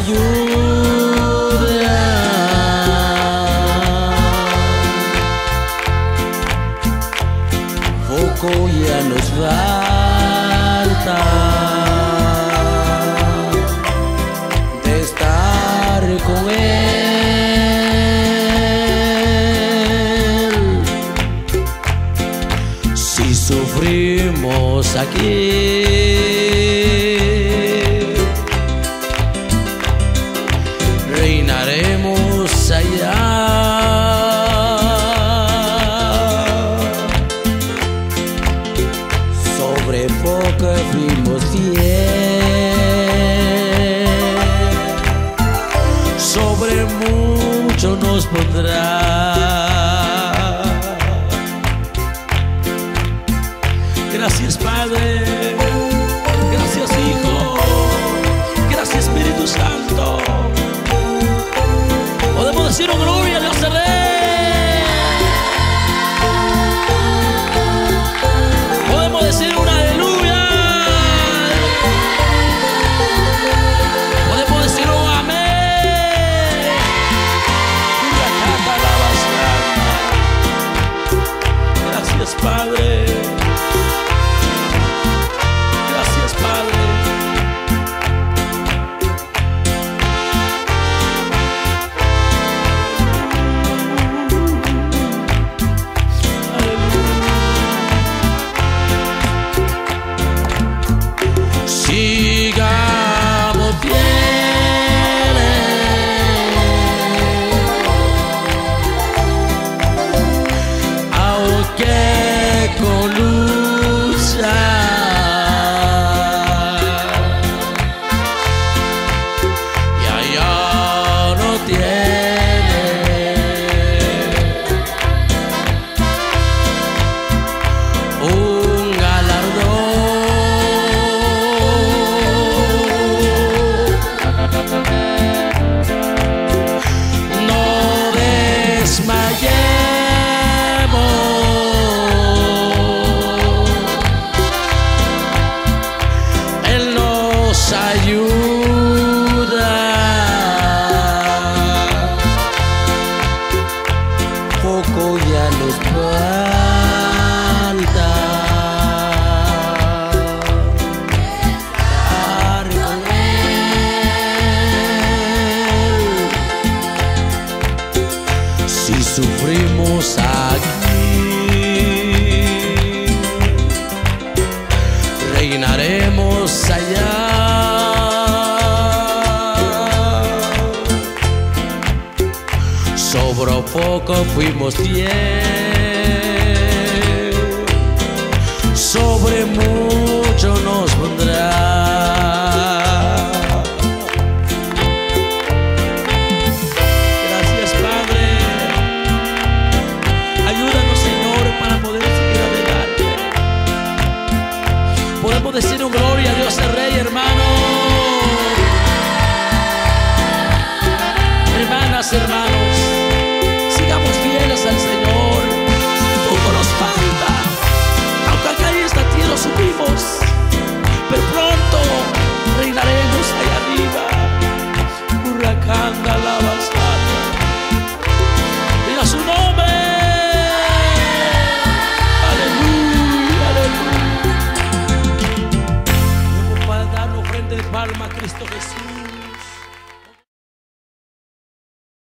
ayuda. Poco ya nos falta de estar con Él. Si sufrimos aquí, reinaremos allá. Sobre poco fuimos fieles, sobre mucho nos pondrá. Gracias, Padre. Gracias, Hijo. Gracias, Espíritu Santo. Podemos decir un gloria a Dios al Rey. Podemos decir un aleluya. Podemos decir un amén. Gracias, Padre. Gracias, Padre. Sigamos fieles, aunque con lucha, y allá no tiene un ayuda. Poco ya nos falta estar con Él. Si sufrimos aquí, reinaremos allá. Sobre poco fuimos fieles, sobre mucho nos